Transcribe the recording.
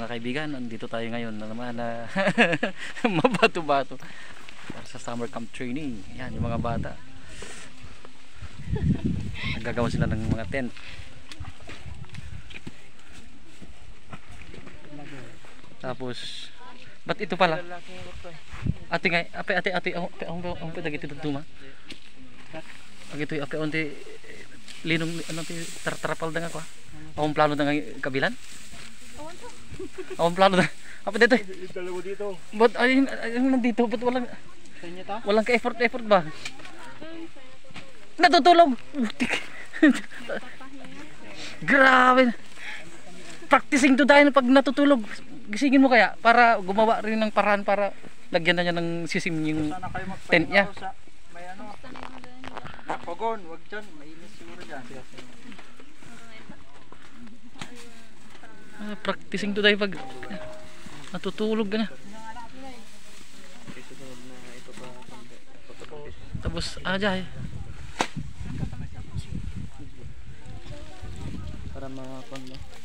mga kaibigan, nandito tayo ngayon na naman na mabato-bato para sa summer camp training. Yan yung mga bata. Naggagawa sila ng mga tent. Tapos ba't ito pala? Ate nga, ate ang pedagiti duma. Ag ito ape onti linong ano ti tartrapal da nga ko. Akong plano da nga kabilan. Akong plano da. Apa dito? Dalawa dito. But ayun nandito but walang ka-effort ba? Natutulog. Grabe. Practicing to tayo pag natutulog. Gisingin mo kaya para gumawa rin ng paraan para lagyan na niya ng sisim yung tent niya. May ano. Napagon, wag dyan. Mainis siguro dyan. Practicing to tayo pag natutulog ka na. Tapos aja para mga